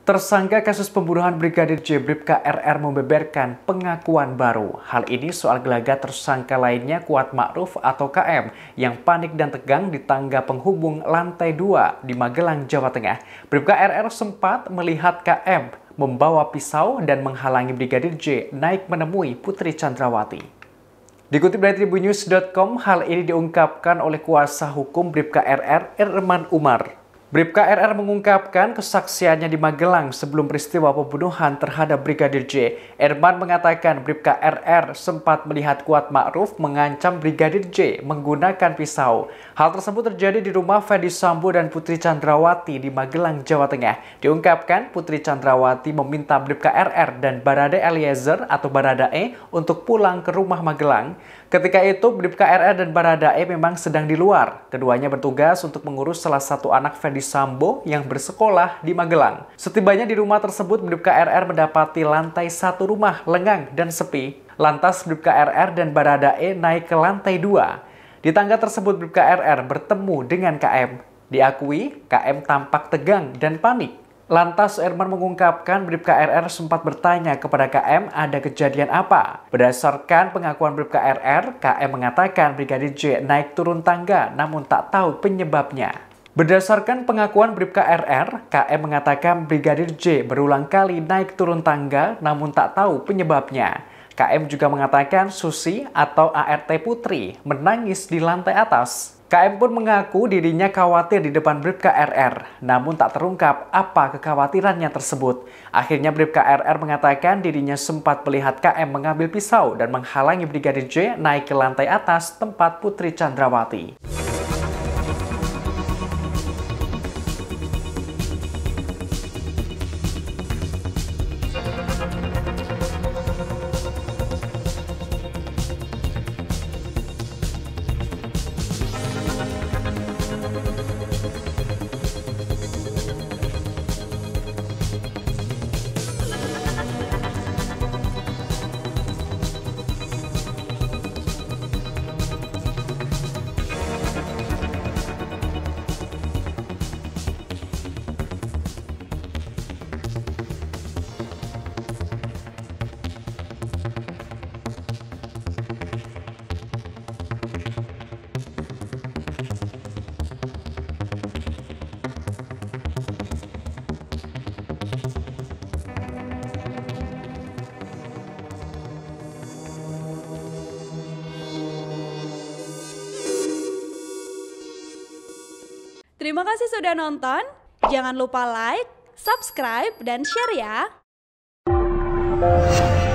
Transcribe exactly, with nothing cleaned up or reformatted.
Tersangka kasus pembunuhan Brigadir J Bribka R R membeberkan pengakuan baru. Hal ini soal gelagat tersangka lainnya Kuat Ma'ruf atau K M yang panik dan tegang di tangga penghubung lantai dua di Magelang, Jawa Tengah. Bribka R R sempat melihat K M membawa pisau dan menghalangi Brigadir J naik menemui Putri Chandrawati. Dikutip dari tribunnews dot com, hal ini diungkapkan oleh kuasa hukum Bribka R R, Irman Umar. Bribka R R mengungkapkan kesaksiannya di Magelang sebelum peristiwa pembunuhan terhadap Brigadir J. Irman mengatakan Bribka R R sempat melihat Kuat Ma'ruf mengancam Brigadir J menggunakan pisau. Hal tersebut terjadi di rumah Ferdy Sambo dan Putri Chandrawati di Magelang, Jawa Tengah. Diungkapkan Putri Chandrawati meminta Bribka R R dan Barada Eliezer atau Baradae untuk pulang ke rumah Magelang. Ketika itu Bribka R R dan Baradae memang sedang di luar. Keduanya bertugas untuk mengurus salah satu anak Ferdy Sambo yang bersekolah di Magelang. Setibanya di rumah tersebut, Bribka R R mendapati lantai satu rumah lengang dan sepi. Lantas Bribka R R dan Baradae naik ke lantai dua. Di tangga tersebut Bribka R R bertemu dengan K M. Diakui K M tampak tegang dan panik. Lantas Irman mengungkapkan Bribka R R sempat bertanya kepada K M ada kejadian apa. Berdasarkan pengakuan Bribka R R, K M mengatakan Brigadir J naik turun tangga namun tak tahu penyebabnya. Berdasarkan pengakuan Bribka R R, K M mengatakan Brigadir J berulang kali naik turun tangga namun tak tahu penyebabnya. K M juga mengatakan Susi atau A R T Putri menangis di lantai atas. K M pun mengaku dirinya khawatir di depan Bribka R R, namun tak terungkap apa kekhawatirannya tersebut. Akhirnya Bribka R R mengatakan dirinya sempat melihat K M mengambil pisau dan menghalangi Brigadir J naik ke lantai atas tempat Putri Chandrawati. Terima kasih sudah nonton. Jangan lupa like, subscribe, dan share ya.